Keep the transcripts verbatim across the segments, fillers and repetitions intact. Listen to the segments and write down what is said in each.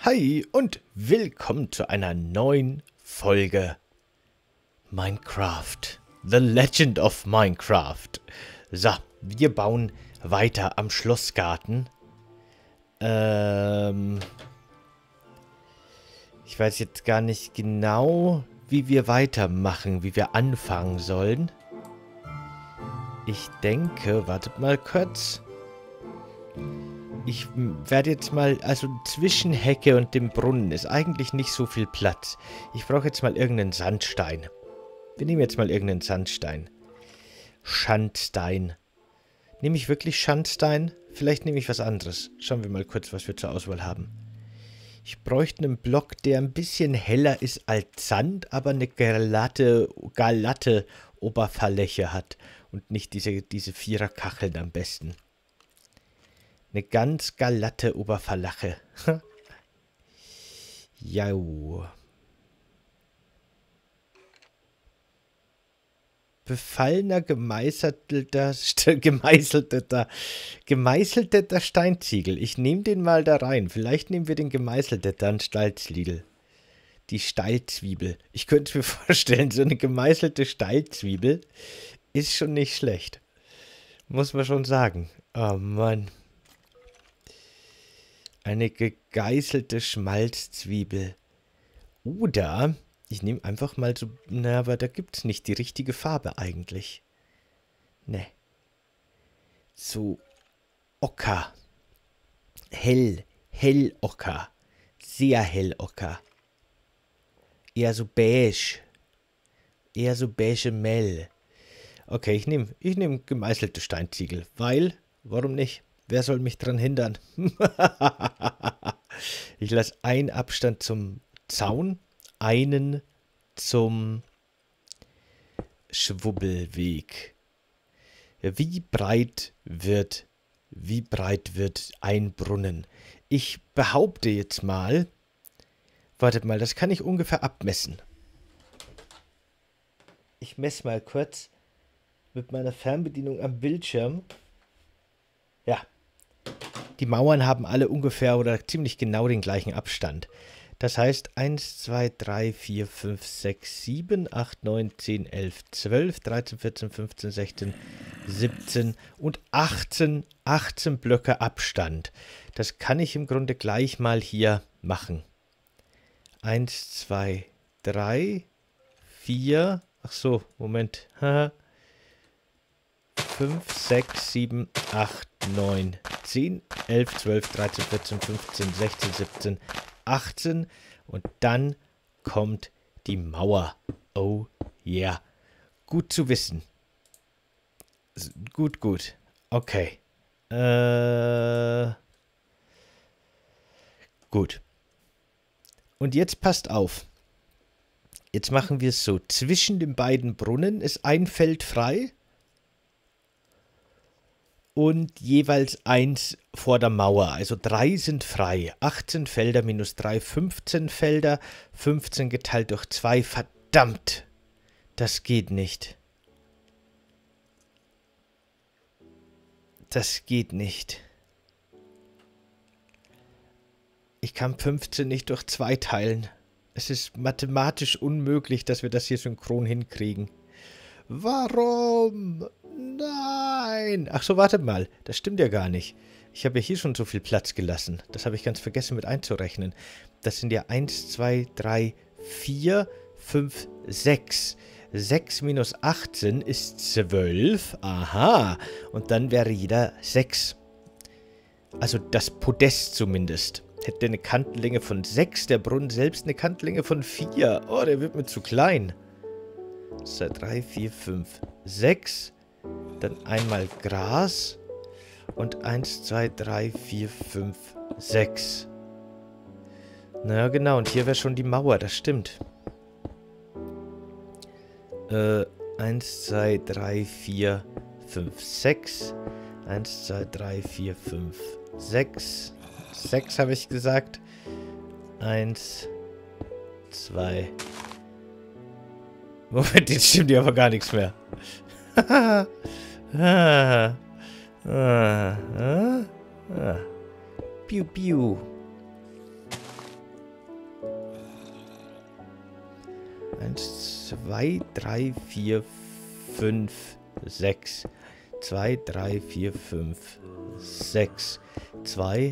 Hi und willkommen zu einer neuen Folge Minecraft. The Legend of Minecraft. So, wir bauen weiter am Schlossgarten. Ähm... Ich weiß jetzt gar nicht genau, wie wir weitermachen, wie wir anfangen sollen. Ich denke, wartet mal kurz. Ich werde jetzt mal, also zwischen Hecke und dem Brunnen ist eigentlich nicht so viel Platz. Ich brauche jetzt mal irgendeinen Sandstein. Wir nehmen jetzt mal irgendeinen Sandstein. Schandstein. Nehme ich wirklich Schandstein? Vielleicht nehme ich was anderes. Schauen wir mal kurz, was wir zur Auswahl haben. Ich bräuchte einen Block, der ein bisschen heller ist als Sand, aber eine glatte, glatte Oberfläche hat. Und nicht diese, diese Viererkacheln am besten. Eine ganz glatte Oberfläche. Jau. Befallener, gemeißelter, gemeißelter, gemeißelter Steinziegel. Ich nehme den mal da rein. Vielleicht nehmen wir den gemeißelten Steilzwiebel. Die Steilzwiebel. Ich könnte mir vorstellen, so eine gemeißelte Steilzwiebel ist schon nicht schlecht. Muss man schon sagen. Oh Mann. Eine gegeißelte Schmalzzwiebel. Oder... Ich nehme einfach mal so... Na, aber da gibt es nicht die richtige Farbe eigentlich. Ne. So... Ocker. Hell. Hellocker. Sehr hellocker. Eher so beige. Eher so Bechamel. Okay, ich nehme ich nehm gemeißelte Steinziegel. Weil... Warum nicht? Wer soll mich dran hindern? Ich lasse einen Abstand zum Zaun. Einen zum Schwubbelweg. Wie breit wird, wie breit wird ein Brunnen? Ich behaupte jetzt mal, wartet mal, das kann ich ungefähr abmessen. Ich messe mal kurz mit meiner Fernbedienung am Bildschirm. Ja, die Mauern haben alle ungefähr oder ziemlich genau den gleichen Abstand. Das heißt eins, zwei, drei, vier, fünf, sechs, sieben, acht, neun, zehn, elf, zwölf, dreizehn, vierzehn, fünfzehn, sechzehn, siebzehn und achtzehn, achtzehn Blöcke Abstand. Das kann ich im Grunde gleich mal hier machen. eins, zwei, drei, vier, ach so, Moment. fünf, sechs, sieben, acht, neun, zehn, elf, zwölf, dreizehn, vierzehn, fünfzehn, sechzehn, siebzehn, achtzehn und dann kommt die Mauer. Oh yeah. Gut zu wissen. Gut, gut. Okay. Äh, gut. Und jetzt passt auf. Jetzt machen wir es so. Zwischen den beiden Brunnen ist ein Feld frei. Und jeweils eins vor der Mauer. Also drei sind frei. achtzehn Felder minus drei, fünfzehn Felder. fünfzehn geteilt durch zwei. Verdammt! Das geht nicht. Das geht nicht. Ich kann fünfzehn nicht durch zwei teilen. Es ist mathematisch unmöglich, dass wir das hier synchron hinkriegen. Warum? Nein! Ach so, wartet mal. Das stimmt ja gar nicht. Ich habe ja hier schon so viel Platz gelassen. Das habe ich ganz vergessen mit einzurechnen. Das sind ja eins, zwei, drei, vier, fünf, sechs. sechs minus achtzehn ist zwölf. Aha. Und dann wäre jeder sechs. Also das Podest zumindest. Hätte eine Kantenlänge von sechs. Der Brunnen selbst eine Kantenlänge von vier. Oh, der wird mir zu klein. zwei, drei, vier, fünf, sechs. Dann einmal Gras. Und eins, zwei, drei, vier, fünf, sechs. Na genau, und hier wäre schon die Mauer, das stimmt. Äh, eins, zwei, drei, vier, fünf, sechs. eins, zwei, drei, vier, fünf, sechs. sechs habe ich gesagt. eins, zwei. Moment, jetzt stimmt hier aber gar nichts mehr. ah, ah, ah, ah. Piu, piu. Eins, zwei, drei, vier, fünf, sechs. Zwei, drei, vier, fünf, sechs. Zwei,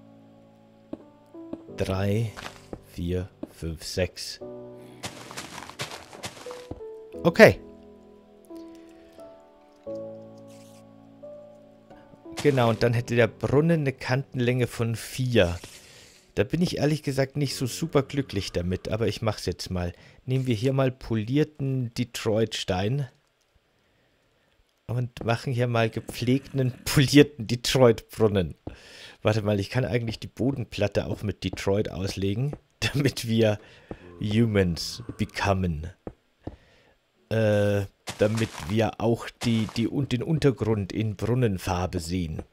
drei, vier, fünf, sechs. Okay. Genau, und dann hätte der Brunnen eine Kantenlänge von vier. Da bin ich ehrlich gesagt nicht so super glücklich damit, aber ich mache es jetzt mal. Nehmen wir hier mal polierten Detroit-Stein und machen hier mal gepflegten, polierten Detroit-Brunnen. Warte mal, ich kann eigentlich die Bodenplatte auch mit Detroit auslegen, damit wir Humans bekommen. Äh, damit wir auch die, die, und den Untergrund in Brunnenfarbe sehen.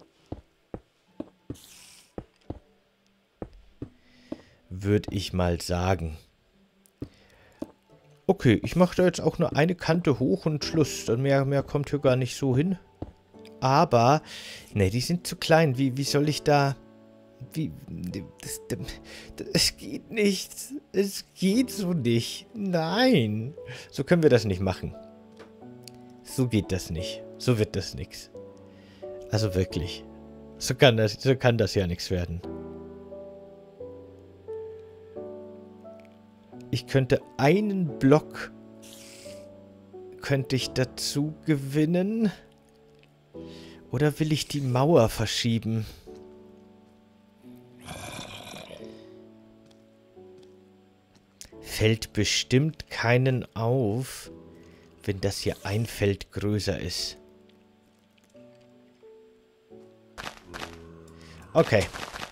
Würde ich mal sagen. Okay, ich mache da jetzt auch nur eine Kante hoch und Schluss. Dann mehr, mehr kommt hier gar nicht so hin. Aber, ne, die sind zu klein. Wie, wie soll ich da... Wie... Das, das, es geht nicht. Es geht so nicht. Nein. So können wir das nicht machen. So geht das nicht. So wird das nichts. Also wirklich. So kann das, so kann das ja nichts werden. Ich könnte einen Block könnte ich dazu gewinnen. Oder will ich die Mauer verschieben? Fällt bestimmt keinen auf, wenn das hier ein Feld größer ist. Okay.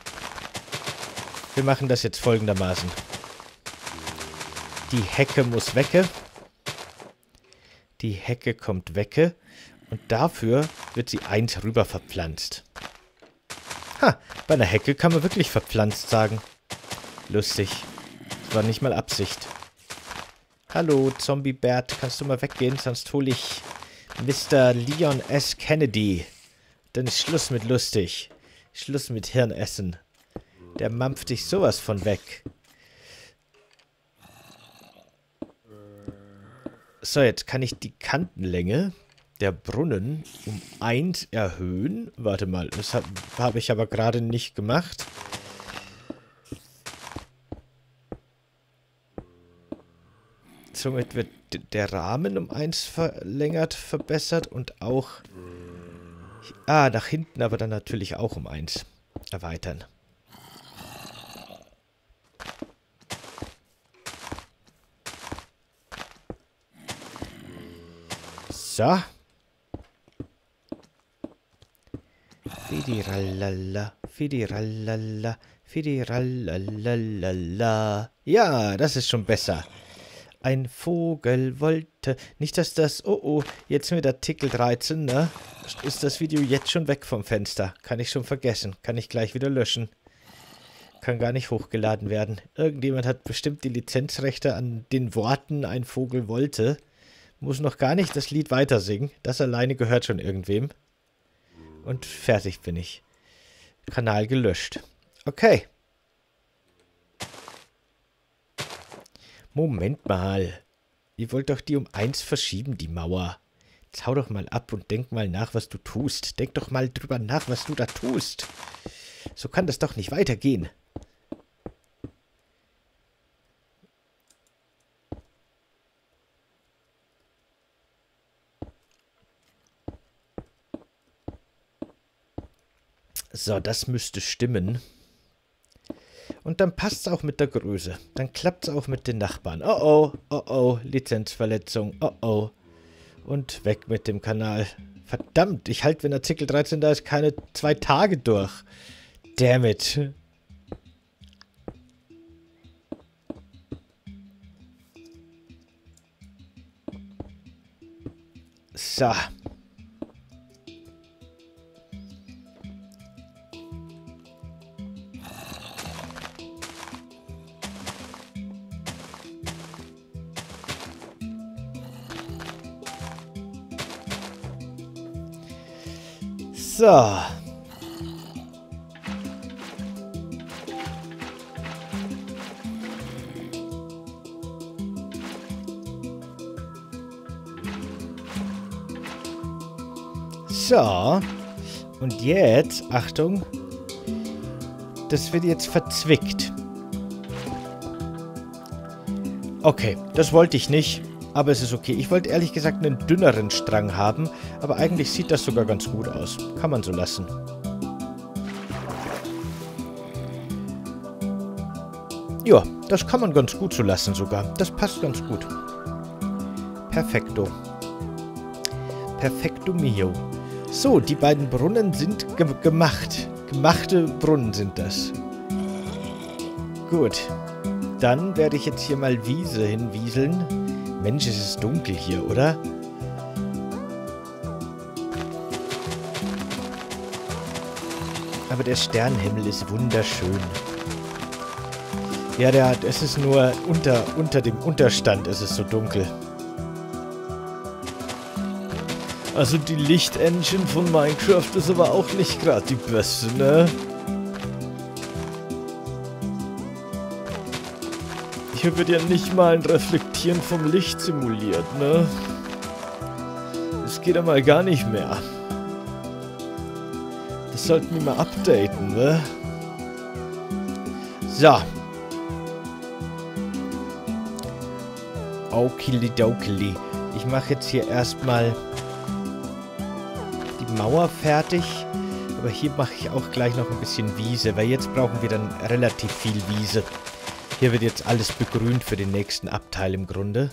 Wir machen das jetzt folgendermaßen. Die Hecke muss wecke. Die Hecke kommt wecke. Und dafür wird sie eins rüber verpflanzt. Ha, bei einer Hecke kann man wirklich verpflanzt sagen. Lustig. Das war nicht mal Absicht. Hallo, Zombie-Bert, kannst du mal weggehen? Sonst hole ich Mister Leon S. Kennedy. Dann ist Schluss mit lustig. Schluss mit Hirnessen. Der mampft dich sowas von weg. So, jetzt kann ich die Kantenlänge der Brunnen um eins erhöhen. Warte mal, das habe hab ich aber gerade nicht gemacht. Somit wird der Rahmen um eins verlängert, verbessert und auch... Ah, nach hinten aber dann natürlich auch um eins erweitern. So. Fidirallala, fidirallala, fidirallala. Ja, das ist schon besser. Ein Vogel wollte... Nicht, dass das... Oh, oh, jetzt mit Artikel dreizehn, ne? Ist das Video jetzt schon weg vom Fenster. Kann ich schon vergessen. Kann ich gleich wieder löschen. Kann gar nicht hochgeladen werden. Irgendjemand hat bestimmt die Lizenzrechte an den Worten ein Vogel wollte. Muss noch gar nicht das Lied weiter singen. Das alleine gehört schon irgendwem. Und fertig bin ich. Kanal gelöscht. Okay. Moment mal. Ihr wollt doch die um eins verschieben, die Mauer. Jetzt hau doch mal ab und denk mal nach, was du tust. Denk doch mal drüber nach, was du da tust. So kann das doch nicht weitergehen. So, das müsste stimmen. Und dann passt es auch mit der Größe. Dann klappt es auch mit den Nachbarn. Oh oh, oh oh, Lizenzverletzung, oh oh. Und weg mit dem Kanal. Verdammt, ich halte, wenn Artikel dreizehn da ist, keine zwei Tage durch. Damn it. So. So. So. Und jetzt, Achtung, das wird jetzt verzwickt. Okay, das wollte ich nicht, aber es ist okay. Ich wollte ehrlich gesagt einen dünneren Strang haben, aber eigentlich sieht das sogar ganz gut aus. Kann man so lassen. Ja, das kann man ganz gut so lassen sogar. Das passt ganz gut. Perfekto. Perfekto mio. So, die beiden Brunnen sind ge gemacht. Gemachte Brunnen sind das. Gut. Dann werde ich jetzt hier mal Wiese hinwieseln. Mensch, es ist dunkel hier, oder? Aber der Sternenhimmel ist wunderschön. Ja, der, es ist nur unter, unter dem Unterstand ist es so dunkel. Also die Lichtengine von Minecraft ist aber auch nicht gerade die beste, ne? Hier wird ja nicht mal ein Reflektieren vom Licht simuliert, ne? Das geht ja mal gar nicht mehr. Das sollten wir mal updaten, ne? So. Okilidokili. Ich mache jetzt hier erstmal die Mauer fertig. Aber hier mache ich auch gleich noch ein bisschen Wiese, weil jetzt brauchen wir dann relativ viel Wiese. Hier wird jetzt alles begrünt für den nächsten Abteil im Grunde.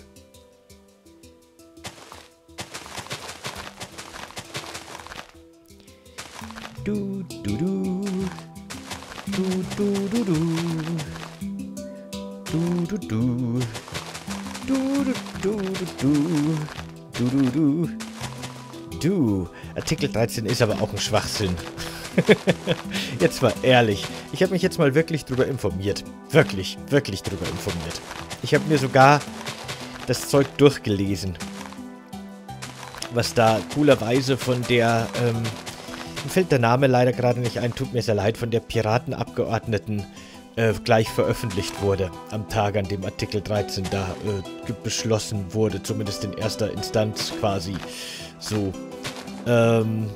Du, du, du. Du, du, du, du. Du, du, du. Du, du, du, du. Du, du, du. Du. Artikel dreizehn ist aber auch ein Schwachsinn. Jetzt mal ehrlich. Ich habe mich jetzt mal wirklich drüber informiert. Wirklich, wirklich drüber informiert. Ich habe mir sogar das Zeug durchgelesen. Was da coolerweise von der, ähm, mir fällt der Name leider gerade nicht ein, tut mir sehr leid, von der Piratenabgeordneten äh, gleich veröffentlicht wurde. Am Tag, an dem Artikel dreizehn da äh, beschlossen wurde. Zumindest in erster Instanz quasi so. Ähm...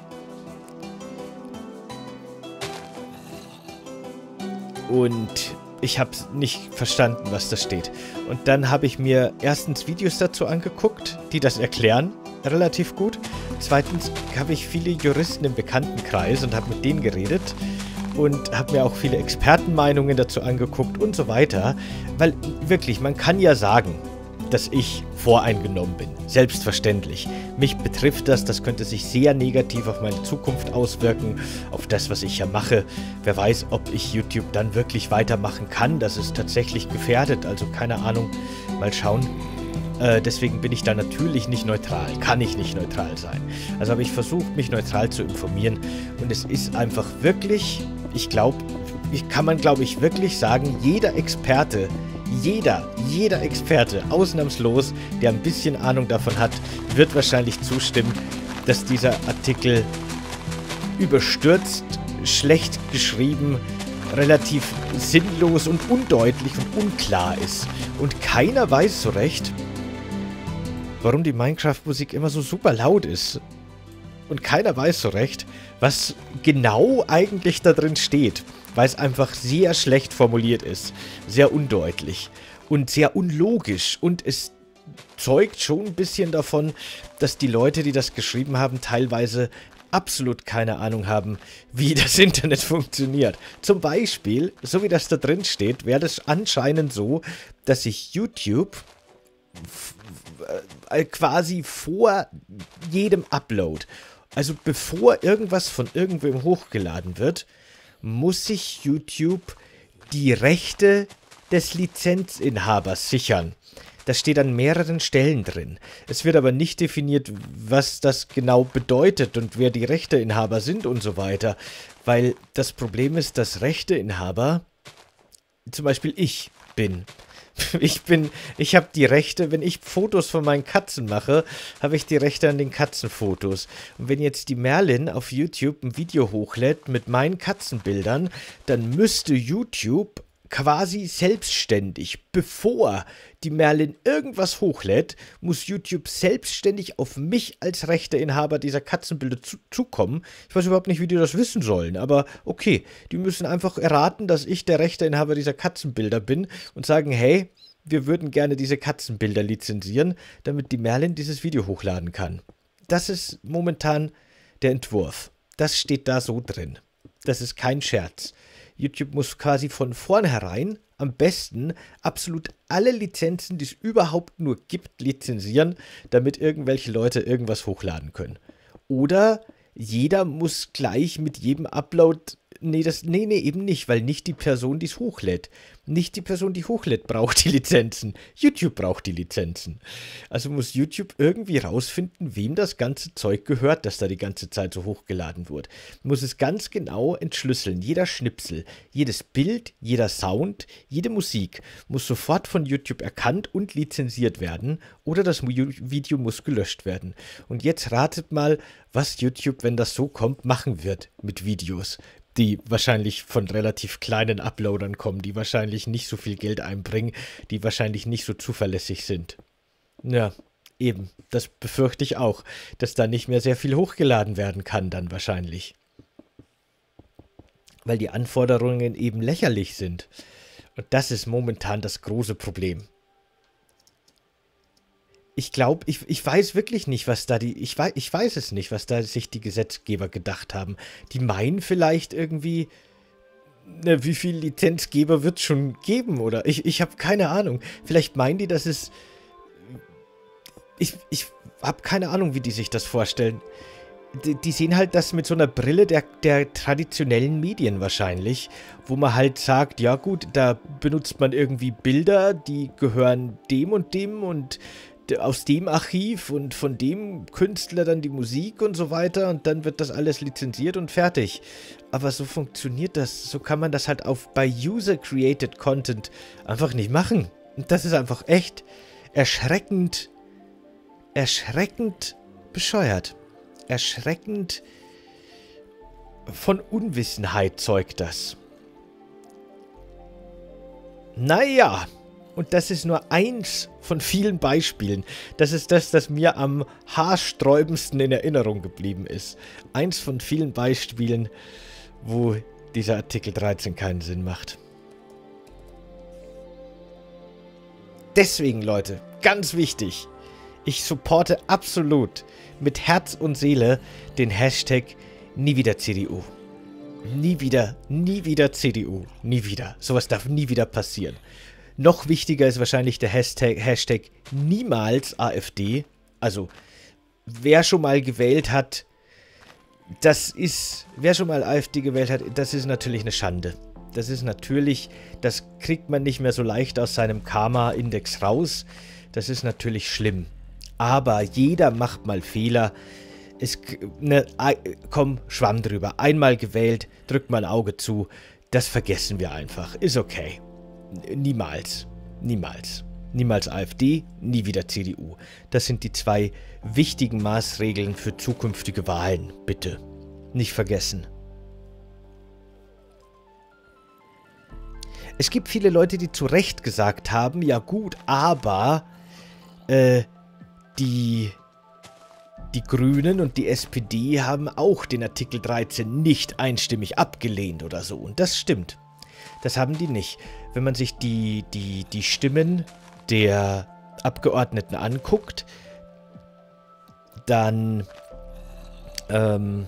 Und ich habe nicht verstanden, was da steht. Und dann habe ich mir erstens Videos dazu angeguckt, die das erklären, relativ gut. Zweitens habe ich viele Juristen im Bekanntenkreis und habe mit denen geredet. Und habe mir auch viele Expertenmeinungen dazu angeguckt und so weiter. Weil wirklich, man kann ja sagen, dass ich voreingenommen bin. Selbstverständlich. Mich betrifft das, das könnte sich sehr negativ auf meine Zukunft auswirken, auf das, was ich ja mache. Wer weiß, ob ich YouTube dann wirklich weitermachen kann. Das ist tatsächlich gefährdet, also keine Ahnung. Mal schauen. Äh, deswegen bin ich da natürlich nicht neutral. Kann ich nicht neutral sein. Also habe ich versucht, mich neutral zu informieren. Und es ist einfach wirklich, ich glaube, ich kann man glaube ich wirklich sagen, jeder Experte, Jeder, jeder Experte, ausnahmslos, der ein bisschen Ahnung davon hat, wird wahrscheinlich zustimmen, dass dieser Artikel überstürzt, schlecht geschrieben, relativ sinnlos und undeutlich und unklar ist. Und keiner weiß so recht, warum die Minecraft-Musik immer so super laut ist. Und keiner weiß so recht, was genau eigentlich da drin steht. Weil es einfach sehr schlecht formuliert ist, sehr undeutlich und sehr unlogisch. Und es zeugt schon ein bisschen davon, dass die Leute, die das geschrieben haben, teilweise absolut keine Ahnung haben, wie das Internet funktioniert. Zum Beispiel, so wie das da drin steht, wäre das anscheinend so, dass sich YouTube quasi vor jedem Upload, also bevor irgendwas von irgendwem hochgeladen wird, muss sich YouTube die Rechte des Lizenzinhabers sichern. Das steht an mehreren Stellen drin. Es wird aber nicht definiert, was das genau bedeutet und wer die Rechteinhaber sind und so weiter. Weil das Problem ist, dass Rechteinhaber, zum Beispiel ich bin, Ich bin, ich habe die Rechte, wenn ich Fotos von meinen Katzen mache, habe ich die Rechte an den Katzenfotos. Und wenn jetzt die Merlin auf YouTube ein Video hochlädt mit meinen Katzenbildern, dann müsste YouTube quasi selbstständig. Bevor die Merlin irgendwas hochlädt, muss YouTube selbstständig auf mich als Rechteinhaber dieser Katzenbilder zu zukommen. Ich weiß überhaupt nicht, wie die das wissen sollen, aber okay, die müssen einfach erraten, dass ich der Rechteinhaber dieser Katzenbilder bin und sagen, hey, wir würden gerne diese Katzenbilder lizenzieren, damit die Merlin dieses Video hochladen kann. Das ist momentan der Entwurf. Das steht da so drin. Das ist kein Scherz. YouTube muss quasi von vornherein am besten absolut alle Lizenzen, die es überhaupt nur gibt, lizenzieren, damit irgendwelche Leute irgendwas hochladen können. Oder jeder muss gleich mit jedem Upload... Nee, das, nee, nee, eben nicht, weil nicht die Person, die es hochlädt. Nicht die Person, die hochlädt, braucht die Lizenzen. YouTube braucht die Lizenzen. Also muss YouTube irgendwie rausfinden, wem das ganze Zeug gehört, das da die ganze Zeit so hochgeladen wird. Muss es ganz genau entschlüsseln. Jeder Schnipsel, jedes Bild, jeder Sound, jede Musik muss sofort von YouTube erkannt und lizenziert werden oder das Video muss gelöscht werden. Und jetzt ratet mal, was YouTube, wenn das so kommt, machen wird mit Videos, die wahrscheinlich von relativ kleinen Uploadern kommen, die wahrscheinlich nicht so viel Geld einbringen, die wahrscheinlich nicht so zuverlässig sind. Ja, eben, das befürchte ich auch, dass da nicht mehr sehr viel hochgeladen werden kann dann wahrscheinlich. Weil die Anforderungen eben lächerlich sind. Und das ist momentan das große Problem. Ich glaube, ich, ich weiß wirklich nicht, was da die, ich weiß, ich weiß es nicht, was da sich die Gesetzgeber gedacht haben. Die meinen vielleicht irgendwie, ne, wie viel Lizenzgeber wird es schon geben, oder? Ich, ich habe keine Ahnung. Vielleicht meinen die, dass es, ich, ich habe keine Ahnung, wie die sich das vorstellen. Die, die sehen halt das mit so einer Brille der, der traditionellen Medien wahrscheinlich, wo man halt sagt, ja gut, da benutzt man irgendwie Bilder, die gehören dem und dem und aus dem Archiv und von dem Künstler dann die Musik und so weiter und dann wird das alles lizenziert und fertig. Aber so funktioniert das, so kann man das halt auf bei User-Created Content einfach nicht machen. Und das ist einfach echt erschreckend, erschreckend bescheuert. Erschreckend von Unwissenheit zeugt das. Naja. Und das ist nur eins von vielen Beispielen. Das ist das, das mir am haarsträubendsten in Erinnerung geblieben ist. Eins von vielen Beispielen, wo dieser Artikel dreizehn keinen Sinn macht. Deswegen, Leute, ganz wichtig, ich supporte absolut mit Herz und Seele den Hashtag nie wieder C D U. Nie wieder, nie wieder C D U. Nie wieder. Sowas darf nie wieder passieren. Noch wichtiger ist wahrscheinlich der Hashtag, Hashtag niemals AfD. Also, wer schon mal gewählt hat, das ist, wer schon mal AfD gewählt hat, das ist natürlich eine Schande. Das ist natürlich, das kriegt man nicht mehr so leicht aus seinem Karma-Index raus. Das ist natürlich schlimm. Aber jeder macht mal Fehler. Es, ne, komm, Schwamm drüber. Einmal gewählt, drückt mal ein Auge zu. Das vergessen wir einfach. Ist okay. Niemals. Niemals. Niemals AfD, nie wieder C D U. Das sind die zwei wichtigen Maßregeln für zukünftige Wahlen. Bitte. Nicht vergessen. Es gibt viele Leute, die zu Recht gesagt haben, ja gut, aber äh, die, die Grünen und die S P D haben auch den Artikel dreizehn nicht einstimmig abgelehnt oder so. Und das stimmt. Das haben die nicht. Wenn man sich die, die, die Stimmen der Abgeordneten anguckt, dann ähm,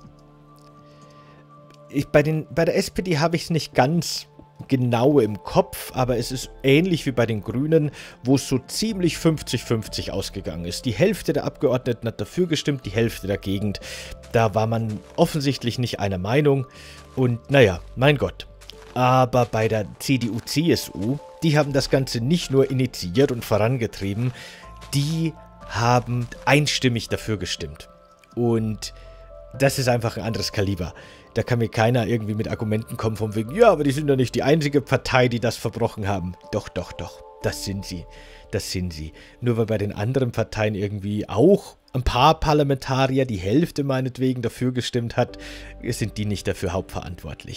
ich, bei, den, bei der S P D habe ich es nicht ganz genau im Kopf, aber es ist ähnlich wie bei den Grünen, wo es so ziemlich fünfzig fünfzig ausgegangen ist. Die Hälfte der Abgeordneten hat dafür gestimmt, die Hälfte dagegen. Da war man offensichtlich nicht einer Meinung und naja, mein Gott. Aber bei der C D U C S U, die haben das Ganze nicht nur initiiert und vorangetrieben, die haben einstimmig dafür gestimmt. Und das ist einfach ein anderes Kaliber. Da kann mir keiner irgendwie mit Argumenten kommen von wegen, ja, aber die sind doch nicht die einzige Partei, die das verbrochen haben. Doch, doch, doch, das sind sie. Das sind sie. Nur weil bei den anderen Parteien irgendwie auch ein paar Parlamentarier, die Hälfte meinetwegen dafür gestimmt hat, sind die nicht dafür hauptverantwortlich.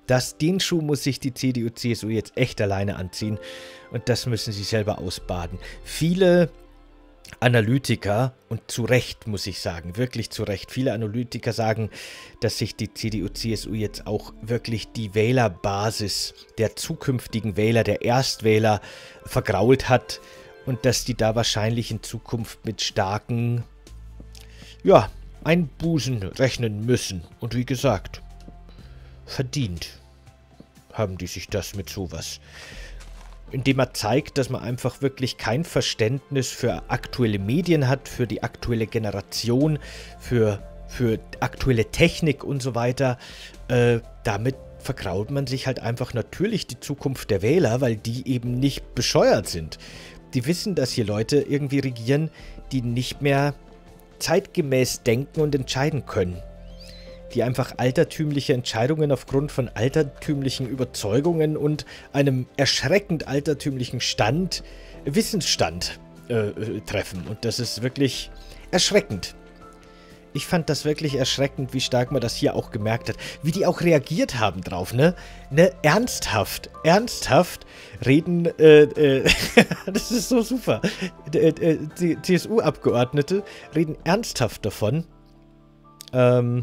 Das, den Schuh muss sich die C D U C S U jetzt echt alleine anziehen und das müssen sie selber ausbaden. Viele Analytiker, und zu Recht muss ich sagen, wirklich zu Recht, viele Analytiker sagen, dass sich die C D U C S U jetzt auch wirklich die Wählerbasis der zukünftigen Wähler, der Erstwähler vergrault hat und dass die da wahrscheinlich in Zukunft mit starken, ja, Einbußen rechnen müssen. Und wie gesagt, verdient haben die sich das mit sowas. Indem er zeigt, dass man einfach wirklich kein Verständnis für aktuelle Medien hat, für die aktuelle Generation, für, für aktuelle Technik und so weiter. Äh, damit vergrault man sich halt einfach natürlich die Zukunft der Wähler, weil die eben nicht bescheuert sind. Die wissen, dass hier Leute irgendwie regieren, die nicht mehr zeitgemäß denken und entscheiden können. Die einfach altertümliche Entscheidungen aufgrund von altertümlichen Überzeugungen und einem erschreckend altertümlichen Stand, Wissensstand äh, treffen. Und das ist wirklich erschreckend. Ich fand das wirklich erschreckend, wie stark man das hier auch gemerkt hat. Wie die auch reagiert haben drauf, ne? Ne, ernsthaft, ernsthaft reden, äh, äh, das ist so super. Die C S U-Abgeordnete reden ernsthaft davon, ähm,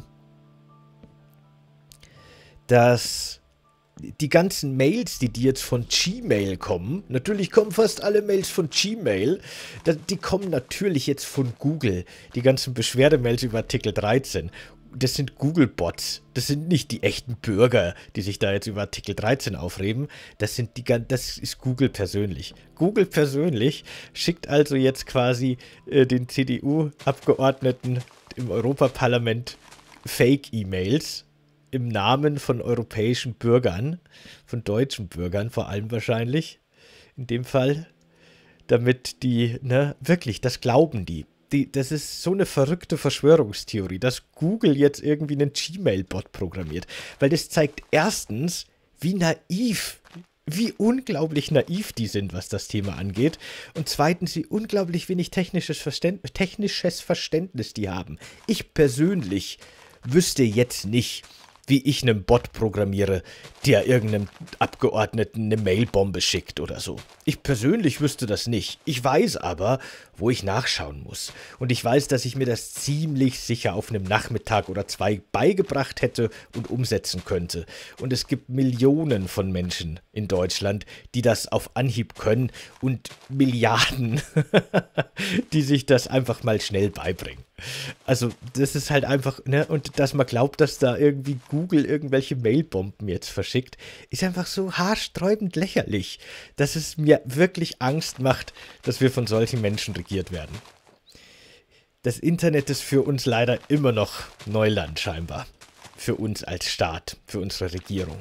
dass die ganzen Mails, die, die jetzt von Gmail kommen, natürlich kommen fast alle Mails von Gmail, die kommen natürlich jetzt von Google, die ganzen Beschwerdemails über Artikel dreizehn. Das sind Google-Bots, das sind nicht die echten Bürger, die sich da jetzt über Artikel dreizehn aufregen, das, sind die, das ist Google persönlich. Google persönlich schickt also jetzt quasi äh, den C D U-Abgeordneten im Europaparlament Fake-E-Mails, im Namen von europäischen Bürgern, von deutschen Bürgern vor allem wahrscheinlich, in dem Fall, damit die, ne, wirklich, das glauben die. die. Das ist so eine verrückte Verschwörungstheorie, dass Google jetzt irgendwie einen Gmail-Bot programmiert, weil das zeigt erstens, wie naiv, wie unglaublich naiv die sind, was das Thema angeht, und zweitens, wie unglaublich wenig technisches Verständnis, technisches Verständnis die haben. Ich persönlich wüsste jetzt nicht, wie ich einen Bot programmiere, der irgendeinem Abgeordneten eine Mailbombe schickt oder so. Ich persönlich wüsste das nicht. Ich weiß aber, wo ich nachschauen muss. Und ich weiß, dass ich mir das ziemlich sicher auf einem Nachmittag oder zwei beigebracht hätte und umsetzen könnte. Und es gibt Millionen von Menschen in Deutschland, die das auf Anhieb können und Milliarden, die sich das einfach mal schnell beibringen. Also das ist halt einfach, ne, und dass man glaubt, dass da irgendwie Google irgendwelche Mailbomben jetzt verschickt, ist einfach so haarsträubend lächerlich, dass es mir wirklich Angst macht, dass wir von solchen Menschen regiert werden. Das Internet ist für uns leider immer noch Neuland scheinbar. Für uns als Staat, für unsere Regierung.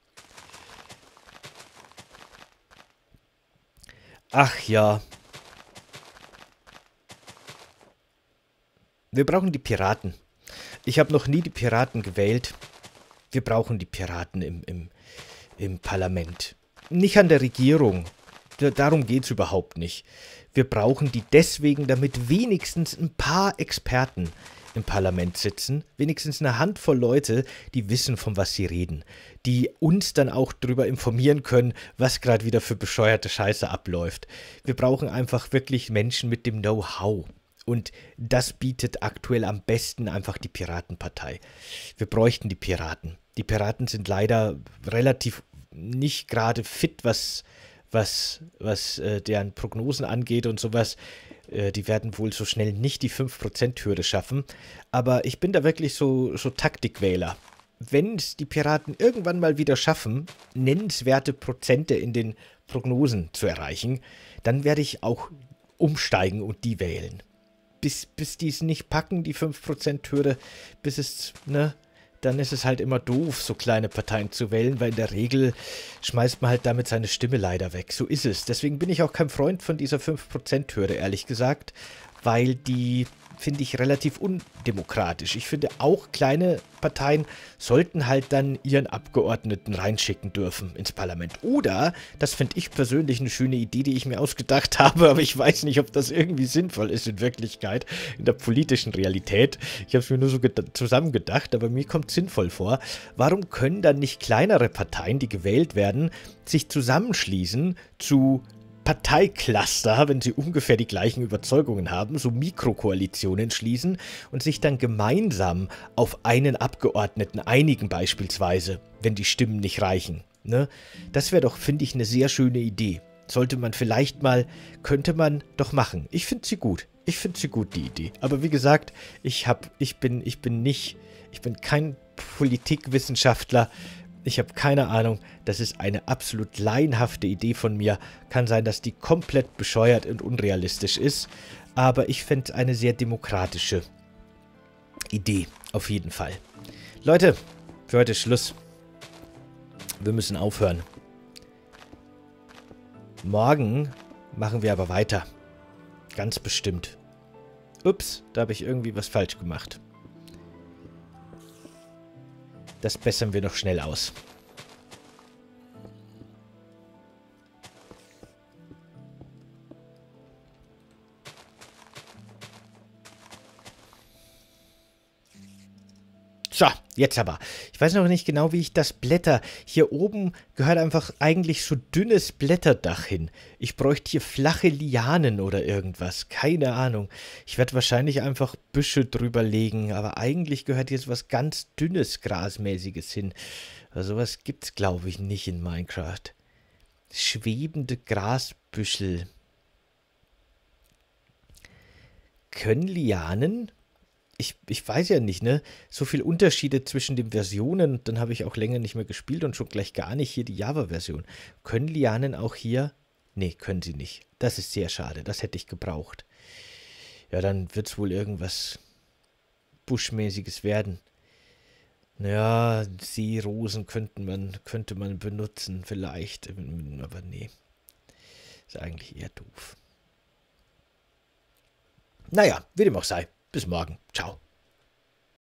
Ach ja. Wir brauchen die Piraten. Ich habe noch nie die Piraten gewählt. Wir brauchen die Piraten im, im, im Parlament. Nicht an der Regierung. Darum geht es überhaupt nicht. Wir brauchen die deswegen, damit wenigstens ein paar Experten im Parlament sitzen. Wenigstens eine Handvoll Leute, die wissen, von was sie reden. Die uns dann auch darüber informieren können, was gerade wieder für bescheuerte Scheiße abläuft. Wir brauchen einfach wirklich Menschen mit dem Know-how. Und das bietet aktuell am besten einfach die Piratenpartei. Wir bräuchten die Piraten. Die Piraten sind leider relativ nicht gerade fit, was, was, was äh, deren Prognosen angeht und sowas. Äh, die werden wohl so schnell nicht die fünf Prozent Hürde schaffen. Aber ich bin da wirklich so, so Taktikwähler. Wenn es die Piraten irgendwann mal wieder schaffen, nennenswerte Prozente in den Prognosen zu erreichen, dann werde ich auch umsteigen und die wählen. Bis, bis die es nicht packen, die fünf Prozent Hürde, bis es, ne, dann ist es halt immer doof, so kleine Parteien zu wählen, weil in der Regel schmeißt man halt damit seine Stimme leider weg. So ist es. Deswegen bin ich auch kein Freund von dieser fünf Prozent Hürde, ehrlich gesagt, weil die finde ich relativ undemokratisch. Ich finde auch, kleine Parteien sollten halt dann ihren Abgeordneten reinschicken dürfen ins Parlament. Oder, das finde ich persönlich eine schöne Idee, die ich mir ausgedacht habe, aber ich weiß nicht, ob das irgendwie sinnvoll ist in Wirklichkeit, in der politischen Realität. Ich habe es mir nur so zusammengedacht, aber mir kommt es sinnvoll vor. Warum können dann nicht kleinere Parteien, die gewählt werden, sich zusammenschließen zu Parteicluster, wenn sie ungefähr die gleichen Überzeugungen haben, so Mikrokoalitionen schließen und sich dann gemeinsam auf einen Abgeordneten einigen beispielsweise, wenn die Stimmen nicht reichen. Ne? Das wäre doch, finde ich, eine sehr schöne Idee. Sollte man vielleicht mal, könnte man doch machen. Ich finde sie gut. Ich finde sie gut, die Idee. Aber wie gesagt, ich hab, ich bin, ich bin nicht, ich bin kein Politikwissenschaftler. Ich habe keine Ahnung, das ist eine absolut laienhafte Idee von mir. Kann sein, dass die komplett bescheuert und unrealistisch ist, aber ich fände es eine sehr demokratische Idee, auf jeden Fall. Leute, für heute ist Schluss. Wir müssen aufhören. Morgen machen wir aber weiter. Ganz bestimmt. Ups, da habe ich irgendwie was falsch gemacht. Das bessern wir noch schnell aus. So, jetzt aber. Ich weiß noch nicht genau, wie ich das Blätter... Hier oben gehört einfach eigentlich so dünnes Blätterdach hin. Ich bräuchte hier flache Lianen oder irgendwas. Keine Ahnung. Ich werde wahrscheinlich einfach Büsche drüber legen, aber eigentlich gehört jetzt was ganz dünnes, Grasmäßiges hin. Also sowas gibt's, glaube ich, nicht in Minecraft. Schwebende Grasbüschel. Können Lianen... Ich, ich weiß ja nicht, ne? So viele Unterschiede zwischen den Versionen. Dann habe ich auch länger nicht mehr gespielt und schon gleich gar nicht hier die Java-Version. Können Lianen auch hier? Nee, können sie nicht. Das ist sehr schade. Das hätte ich gebraucht. Ja, dann wird es wohl irgendwas Buschmäßiges werden. Ja, Seerosen könnten man, könnte man benutzen vielleicht. Aber nee. Ist eigentlich eher doof. Naja, wie dem auch sei. Bis morgen. Ciao.